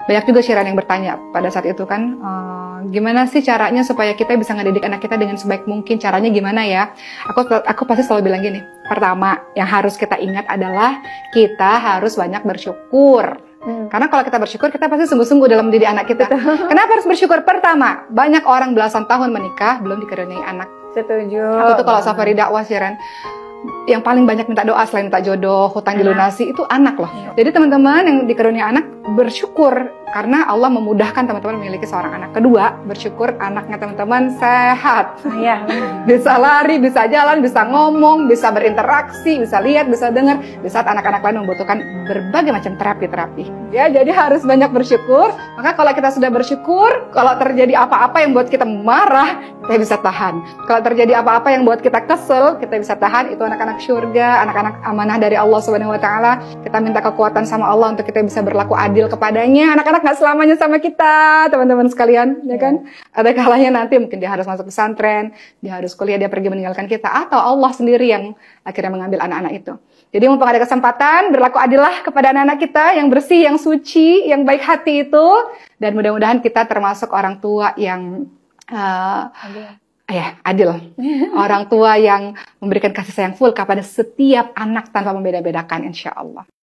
banyak juga Shiran yang bertanya pada saat itu kan, gimana sih caranya supaya kita bisa ngedidik anak kita dengan sebaik mungkin, caranya gimana ya? Aku pasti selalu bilang gini, pertama yang harus kita ingat adalah kita harus banyak bersyukur. Karena kalau kita bersyukur, kita pasti sungguh-sungguh dalam mendidik anak kita. Kenapa harus bersyukur? Pertama, banyak orang belasan tahun menikah belum dikaruniai anak. Setuju. Aku tuh kalau safari dakwah Shiran, yang paling banyak minta doa selain minta jodoh, hutang dilunasi itu anak loh. Jadi teman-teman yang dikaruniai anak bersyukur karena Allah memudahkan teman-teman memiliki seorang anak. Kedua, bersyukur anaknya teman-teman sehat. Bisa lari, bisa jalan, bisa ngomong, bisa berinteraksi, bisa lihat, bisa dengar. Di saat anak-anak lain membutuhkan berbagai macam terapi-terapi. Ya, jadi harus banyak bersyukur. Maka kalau kita sudah bersyukur, kalau terjadi apa-apa yang buat kita marah, kita bisa tahan. Kalau terjadi apa-apa yang buat kita kesel, kita bisa tahan. Itu anak-anak surga, anak-anak amanah dari Allah Subhanahu wa taala. Kita minta kekuatan sama Allah untuk kita bisa berlaku adil kepadanya. Anak-anak nggak selamanya sama kita, teman-teman sekalian, ya kan? Ada kalanya nanti mungkin dia harus masuk pesantren, dia harus kuliah, dia pergi meninggalkan kita, atau Allah sendiri yang akhirnya mengambil anak-anak itu. Jadi mumpung ada kesempatan, berlaku adillah kepada anak-anak kita yang bersih, yang suci, yang baik hati itu, dan mudah-mudahan kita termasuk orang tua yang adil. Orang tua yang memberikan kasih sayang full kepada setiap anak tanpa membeda-bedakan, insya Allah.